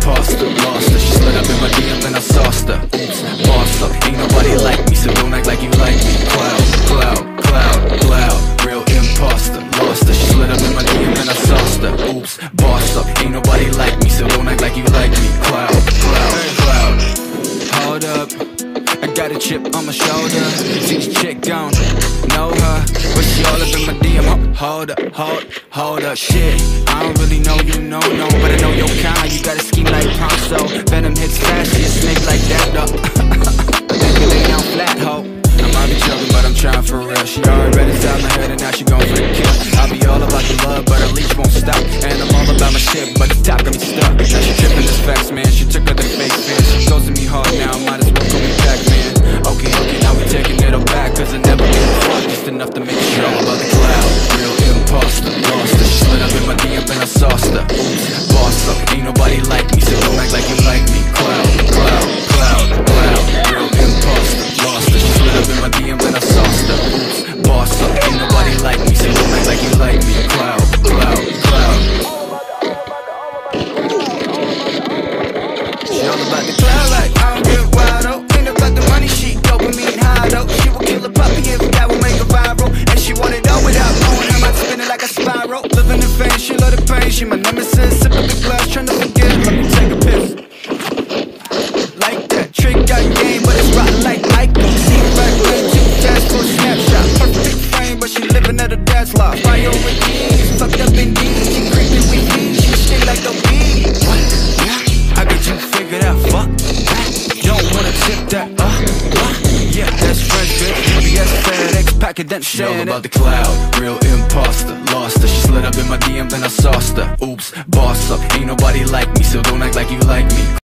imposter, lost her. She slid up in my DM, then I sauced her. Oops, boss up, ain't nobody like me, so don't act like you like me. Cloud, cloud, cloud, cloud, real imposter, lost her. She slid up in my DM, then I sauced her. Oops, boss up, ain't nobody like me, so don't act like you like me. Cloud, cloud, cloud. Hold up, I got a chip on my shoulder. See this chick gone, know her, but she all up in my DM. Hold up, hold up, shit. I don't really know you, no, but I know your kind. You got a scheme like Ponzo. Venom hits fast, you a snake like that, though. I think you lay down flat, ho. I might be joking, but I'm trying for real. She already read inside my head and now she going for the kill. I'll be all about the love, but her leash won't stop. And I'm all about my shit, but the top got me stuck. Now she tripping this facts, man. She took her the fake fan. She goes to me hard now, might as well call me back, man. Okay, now we taking it all back, cause I never gave a fuck, just enough to make sure about the cloud. Real imposter, lost her. She slid up in my DM and I sauced her. Oops, boss up, ain't nobody like me, so don't act like you like me. Cloud, cloud, cloud, cloud, real imposter, lost her. She slid up in my DM and I sauced her. Oops, boss up, ain't nobody like me, so don't act like you like me. Cloud, cloud, cloud. She all about the cloud like I don't get wild, oh. Ain't about the money, she dopamine high, though. She will kill a puppy if that will make her viral. And she want it all without knowing her mind spinning like a spiral. Living in pain, she love the pain. She my nemesis, sip up the glass, trying to forget. Let me take a piss. Like that, trick got game, but it's rotten like Michael. See right way too fast for a snapshot. Perfect frame, but she living at her dad's lot. Priorities, fucked up indeed. She creeping with me, she stay like the weed. I got you figured out, fuck. Don't wanna tip that, yeah, that's French, bitch. UPS, FedEx, packet, then shit. All about the cloud, real imposter, lost her. She slid up in my DM, then I sauced her. Oops, boss up, ain't nobody like me, so don't act like you like me.